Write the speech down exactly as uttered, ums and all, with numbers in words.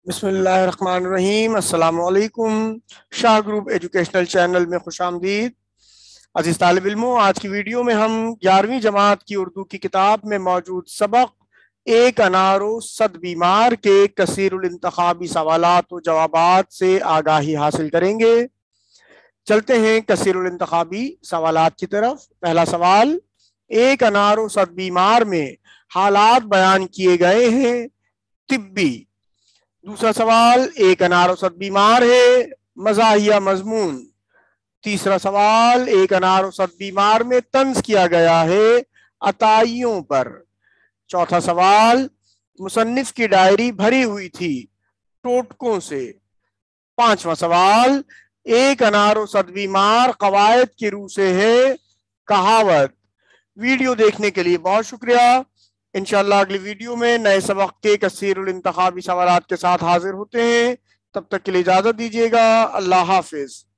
بسم اللہ الرحمن الرحیم۔ السلام علیکم۔ شاہ گروپ ایجوکیشنل چینل میں خوش آمدید۔ عزیز طالب علموں، آج کی ویڈیو میں ہم گیارہویں جماعت کی اردو کی کتاب میں موجود سبق ایک انار و صد بیمار کے کثیر الانتخابی سوالات و جوابات سے آگاہی حاصل کریں گے۔ چلتے ہیں کثیر الانتخابی سوالات کی طرف۔ پہلا سوال، ایک انار و صد بیمار میں حالات بیان کیے گئے ہیں طبی۔ دوسرا سوال، ایک انار و صد بیمار ہے مزاحیہ مضمون۔ تیسرا سوال، ایک انار و صد بیمار میں طنز کیا گیا ہے عطائیوں پر۔ چوتھا سوال، مصنف کی ڈائری بھری ہوئی تھی ٹوٹکوں سے۔ پانچواں سوال، ایک انار و صد بیمار قواعد کی روح سے ہے کہاوت۔ ویڈیو دیکھنے کے لیے بہت شکریہ۔ انشاءاللہ اگلی ویڈیو میں نئے سبق کے کثیر الانتخابی سوالات کے ساتھ حاضر ہوتے ہیں۔ تب تک کے لیے اجازت دیجیے گا۔ اللہ حافظ۔